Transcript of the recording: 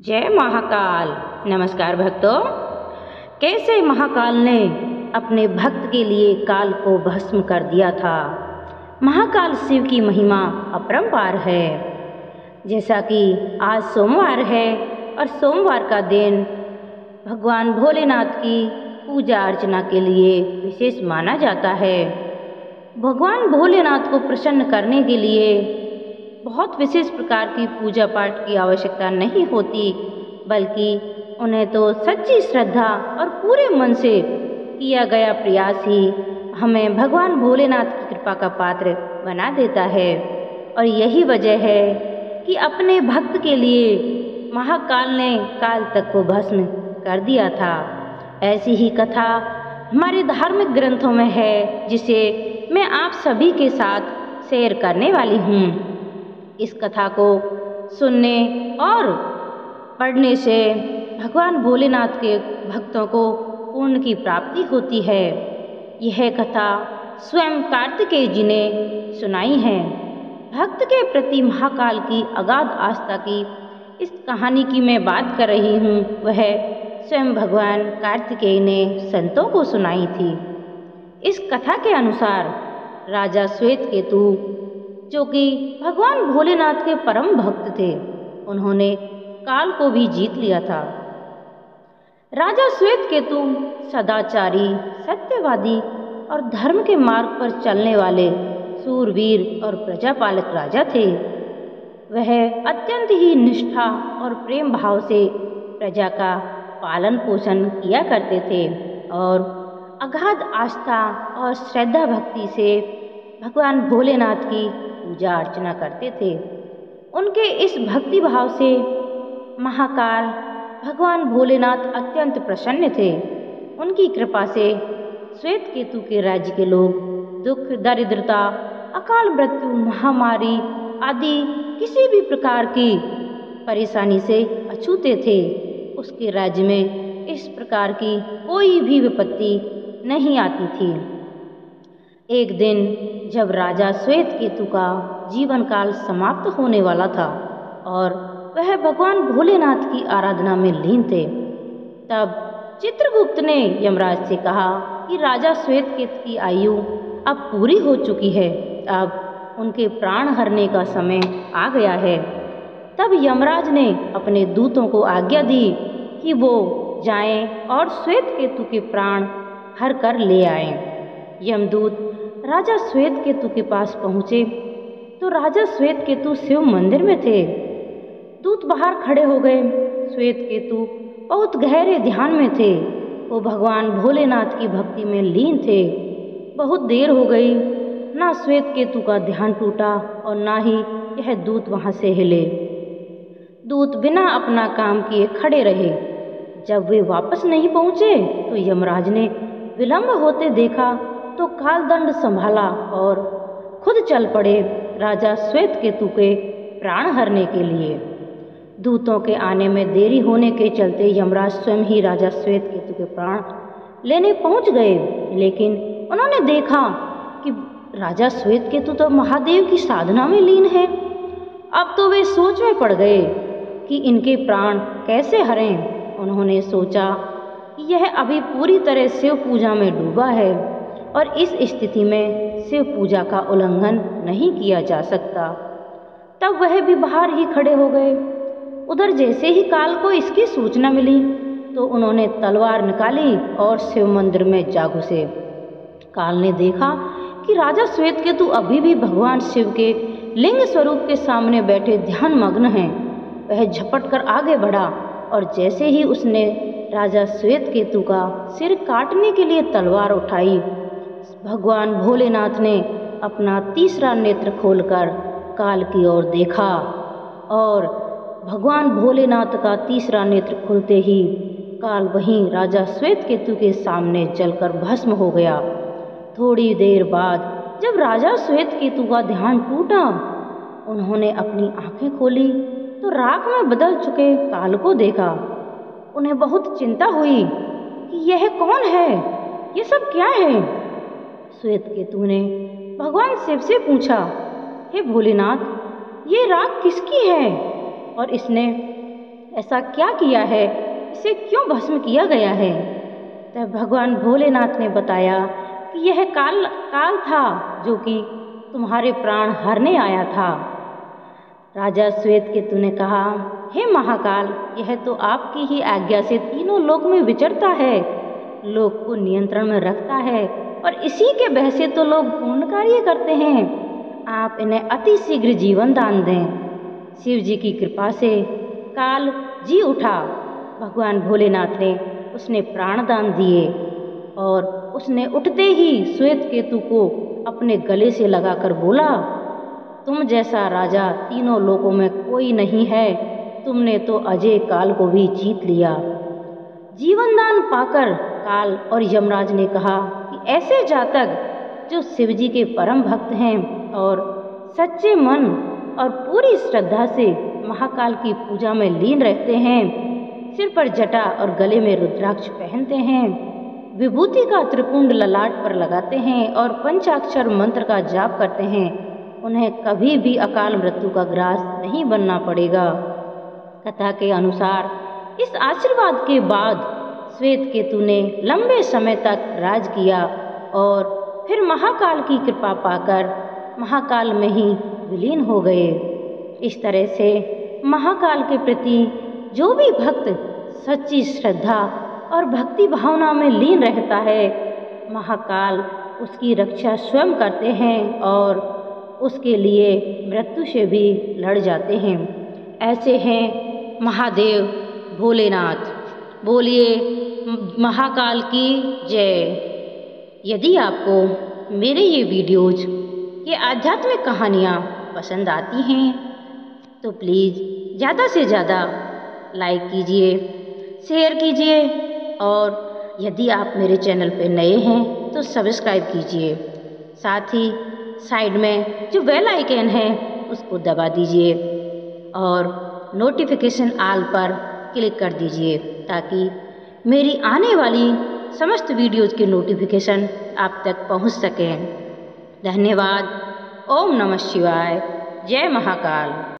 जय महाकाल। नमस्कार भक्तों। कैसे महाकाल ने अपने भक्त के लिए काल को भस्म कर दिया था। महाकाल शिव की महिमा अपरंपार है। जैसा कि आज सोमवार है और सोमवार का दिन भगवान भोलेनाथ की पूजा अर्चना के लिए विशेष माना जाता है। भगवान भोलेनाथ को प्रसन्न करने के लिए बहुत विशेष प्रकार की पूजा पाठ की आवश्यकता नहीं होती, बल्कि उन्हें तो सच्ची श्रद्धा और पूरे मन से किया गया प्रयास ही हमें भगवान भोलेनाथ की कृपा का पात्र बना देता है। और यही वजह है कि अपने भक्त के लिए महाकाल ने काल तक को भस्म कर दिया था। ऐसी ही कथा हमारे धार्मिक ग्रंथों में है, जिसे मैं आप सभी के साथ शेयर करने वाली हूँ। इस कथा को सुनने और पढ़ने से भगवान भोलेनाथ के भक्तों को पुण्य की प्राप्ति होती है। यह कथा स्वयं कार्तिकेय जी ने सुनाई है। भक्त के प्रति महाकाल की अगाध आस्था की इस कहानी की मैं बात कर रही हूँ, वह स्वयं भगवान कार्तिकेय ने संतों को सुनाई थी। इस कथा के अनुसार राजा श्वेतकेतु, जो कि भगवान भोलेनाथ के परम भक्त थे, उन्होंने काल को भी जीत लिया था। राजा श्वेतकेतु सदाचारी, सत्यवादी और धर्म के मार्ग पर चलने वाले सूरवीर और प्रजापालक राजा थे। वह अत्यंत ही निष्ठा और प्रेम भाव से प्रजा का पालन पोषण किया करते थे और अगाध आस्था और श्रद्धा भक्ति से भगवान भोलेनाथ की पूजा अर्चना करते थे। उनके इस भक्ति भाव से महाकाल भगवान भोलेनाथ अत्यंत प्रसन्न थे। उनकी कृपा से श्वेतकेतु के राज्य के लोग दुख, दरिद्रता, अकाल मृत्यु, महामारी आदि किसी भी प्रकार की परेशानी से अछूते थे। उसके राज्य में इस प्रकार की कोई भी विपत्ति नहीं आती थी। एक दिन जब राजा श्वेतकेतु का जीवन काल समाप्त होने वाला था और वह भगवान भोलेनाथ की आराधना में लीन थे, तब चित्रगुप्त ने यमराज से कहा कि राजा श्वेतकेतु की आयु अब पूरी हो चुकी है, अब उनके प्राण हरने का समय आ गया है। तब यमराज ने अपने दूतों को आज्ञा दी कि वो जाएं और श्वेतकेतु के प्राण हर कर ले आएं। यमदूत राजा श्वेतकेतु के पास पहुँचे तो राजा श्वेतकेतु शिव मंदिर में थे। दूत बाहर खड़े हो गए। श्वेतकेतु बहुत गहरे ध्यान में थे। वो भगवान भोलेनाथ की भक्ति में लीन थे। बहुत देर हो गई, ना श्वेतकेतु का ध्यान टूटा और ना ही यह दूत वहाँ से हिले। दूत बिना अपना काम किए खड़े रहे। जब वे वापस नहीं पहुँचे तो यमराज ने विलंब होते देखा तो कालदंड संभाला और खुद चल पड़े राजा श्वेतकेतु के प्राण हरने के लिए। दूतों के आने में देरी होने के चलते यमराज स्वयं ही राजा श्वेतकेतु के प्राण लेने पहुंच गए, लेकिन उन्होंने देखा कि राजा श्वेतकेतु तो महादेव की साधना में लीन है। अब तो वे सोच में पड़ गए कि इनके प्राण कैसे हरें। उन्होंने सोचा कि यह अभी पूरी तरह शिव पूजा में डूबा है और इस स्थिति में शिव पूजा का उल्लंघन नहीं किया जा सकता। तब वह भी बाहर ही खड़े हो गए। उधर जैसे ही काल को इसकी सूचना मिली तो उन्होंने तलवार निकाली और शिव मंदिर में जा घुसे। काल ने देखा कि राजा श्वेतकेतु अभी भी भगवान शिव के लिंग स्वरूप के सामने बैठे ध्यान मग्न हैं। वह झपट कर आगे बढ़ा और जैसे ही उसने राजा श्वेतकेतु का सिर काटने के लिए तलवार उठाई, भगवान भोलेनाथ ने अपना तीसरा नेत्र खोलकर काल की ओर देखा और भगवान भोलेनाथ का तीसरा नेत्र खुलते ही काल वहीं राजा श्वेतकेतु के सामने जलकर भस्म हो गया। थोड़ी देर बाद जब राजा श्वेतकेतु का ध्यान टूटा, उन्होंने अपनी आंखें खोली तो राख में बदल चुके काल को देखा। उन्हें बहुत चिंता हुई कि यह कौन है, ये सब क्या है। श्वेतकेतु ने भगवान शिव से पूछा, हे भोलेनाथ, ये राख किसकी है और इसने ऐसा क्या किया है, इसे क्यों भस्म किया गया है? तब भगवान भोलेनाथ ने बताया कि यह काल था जो कि तुम्हारे प्राण हरने आया था। राजा श्वेतकेतु ने कहा, हे महाकाल, यह तो आपकी ही आज्ञा से तीनों लोक में विचरता है, लोक को नियंत्रण में रखता है और इसी के बह से तो लोग पूर्ण कार्य करते हैं। आप इन्हें अति शीघ्र जीवन दान दें। शिव जी की कृपा से काल जी उठा। भगवान भोलेनाथ ने उसने प्राण दान दिए और उसने उठते ही श्वेतकेतु को अपने गले से लगाकर बोला, तुम जैसा राजा तीनों लोकों में कोई नहीं है, तुमने तो अजय काल को भी जीत लिया। जीवन दान पाकर काल और यमराज ने कहा कि ऐसे जातक जो शिवजी के परम भक्त हैं और सच्चे मन और पूरी श्रद्धा से महाकाल की पूजा में लीन रहते हैं, सिर पर जटा और गले में रुद्राक्ष पहनते हैं, विभूति का त्रिपुंड ललाट पर लगाते हैं और पंचाक्षर मंत्र का जाप करते हैं, उन्हें कभी भी अकाल मृत्यु का ग्रास नहीं बनना पड़ेगा। कथा के अनुसार इस आशीर्वाद के बाद श्वेतकेतु ने लंबे समय तक राज किया और फिर महाकाल की कृपा पाकर महाकाल में ही विलीन हो गए। इस तरह से महाकाल के प्रति जो भी भक्त सच्ची श्रद्धा और भक्ति भावना में लीन रहता है, महाकाल उसकी रक्षा स्वयं करते हैं और उसके लिए मृत्यु से भी लड़ जाते हैं। ऐसे हैं महादेव भोलेनाथ। बोलिए महाकाल की जय। यदि आपको मेरे ये वीडियोज, ये आध्यात्मिक कहानियाँ पसंद आती हैं तो प्लीज़ ज़्यादा से ज़्यादा लाइक कीजिए, शेयर कीजिए और यदि आप मेरे चैनल पर नए हैं तो सब्सक्राइब कीजिए। साथ ही साइड में जो बेल आइकन है उसको दबा दीजिए और नोटिफिकेशन ऑल पर क्लिक कर दीजिए ताकि मेरी आने वाली समस्त वीडियोज़ के नोटिफिकेशन आप तक पहुंच सकें। धन्यवाद। ओम नमः शिवाय। जय महाकाल।